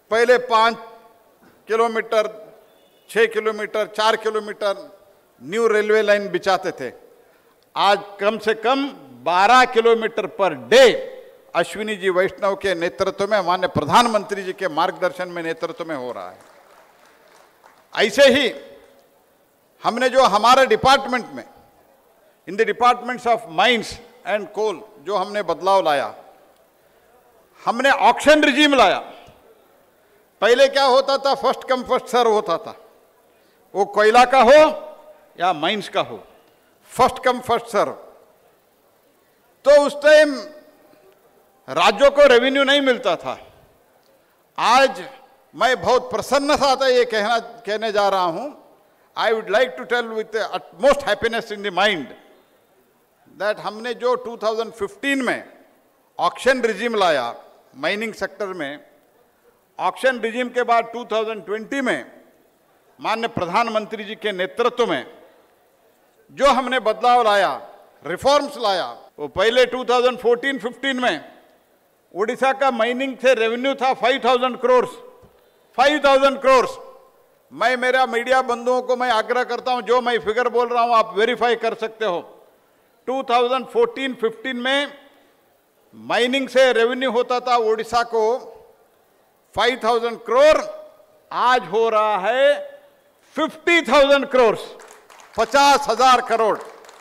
पहले 5 kilometre, 6 kilometre, 4 kilometre new railway line बिछाते थे। आज कम से कम 12 kilometre per day Ashwini ji Vaishnaw के नेतृत्व में, माननीय प्रधानमंत्री जी के मार्गदर्शन में, नेतृत्व में हो रहा है। ऐसे ही हमने जो हमारे डिपार्टमेंट में, in the departments of mines and coal, जो हमने बदलाव लाया, हमने ऑक्शन रिजीम लाया। पहले क्या होता था, फर्स्ट कम फर्स्ट सर्व होता था, वो कोयला का हो या माइंस का हो, फर्स्ट कम फर्स्ट सर्व। तो उस टाइम राज्यों को रेवेन्यू नहीं मिलता था। आज मैं बहुत प्रसन्नता से ये कहने जा रहा हूं, I would like to tell with utmost happiness in the mind that हमने जो 2015 में ऑक्शन रिजीम लाया माइनिंग सेक्टर में, ऑक्शन रिजीम के बाद 2020 में माननीय प्रधानमंत्री जी के नेतृत्व में जो हमने बदलाव लाया, रिफॉर्म्स लाया, वो पहले 2014-15 में उड़ीसा का माइनिंग से रेवेन्यू था 5,000 करोड़। 5,000 करोड़। मैं मेरा मीडिया बंधुओं को मैं आग्रह करता हूं, जो मैं फिगर बोल रहा हूं आप वेरीफाई कर सकते हो। 2014-15 में माइनिंग से रेवेन्यू होता था उड़ीसा को 5,000 करोड़, आज हो रहा है 50,000 करोड़, 50,000 करोड़।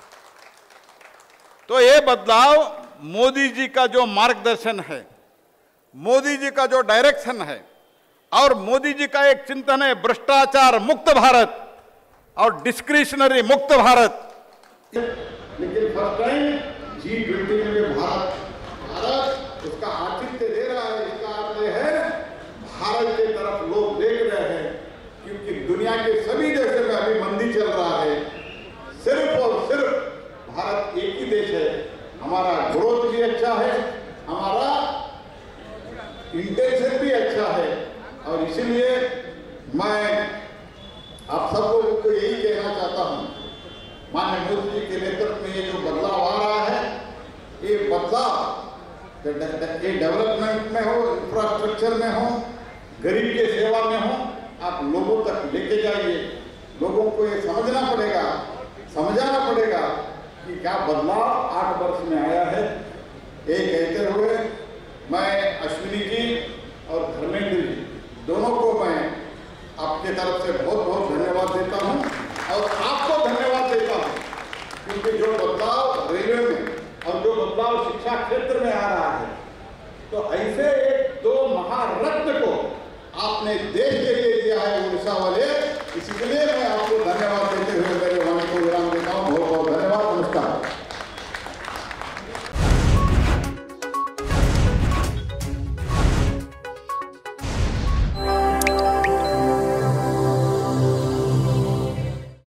तो ये बदलाव मोदी जी का जो मार्गदर्शन है, मोदी जी का जो डायरेक्शन है, और मोदी जी का एक चिंतन है भ्रष्टाचार मुक्त भारत और डिस्क्रिशनरी मुक्त भारत। लेकिन फर्स्ट टाइम G20 में भारत उसका आतिथ्य दे रहा है। इसका अर्थ है भारत की तरफ लोग देख रहे हैं, क्योंकि दुनिया के सभी देशों में अभी मंदी चल रहा है। सिर्फ और सिर्फ भारत एक ही देश है, हमारा ग्रोथ भी अच्छा है, हमारा इंटेंशन भी अच्छा है, और इसीलिए मैं आप सबको को यही कहना चाहता हूं, माननीय मोदी जी के नेतृत्व में ये जो बदलाव आ रहा है, ये बदलाव ये डेवलपमेंट में हो, इंफ्रास्ट्रक्चर में हो, गरीब के सेवा में हो, आप लोगों तक लेके जाइए। लोगों को ये समझना पड़ेगा, समझाना पड़ेगा कि क्या बदलाव 8 वर्ष में आया है। ये कहते हुए मैं अश्विनी जी और धर्मेंद्र जी दोनों को मैं आपके तरफ से बहुत बहुत धन्यवाद देता हूं, और आपको धन्यवाद देता हूं, क्योंकि जो बदलाव रेलवे में और जो बदलाव शिक्षा क्षेत्र में आ रहा है, तो ऐसे एक 2 महारत्न को आपने देश के लिए दिया है उड़ीसा वाले। इसके लिए मैं आपको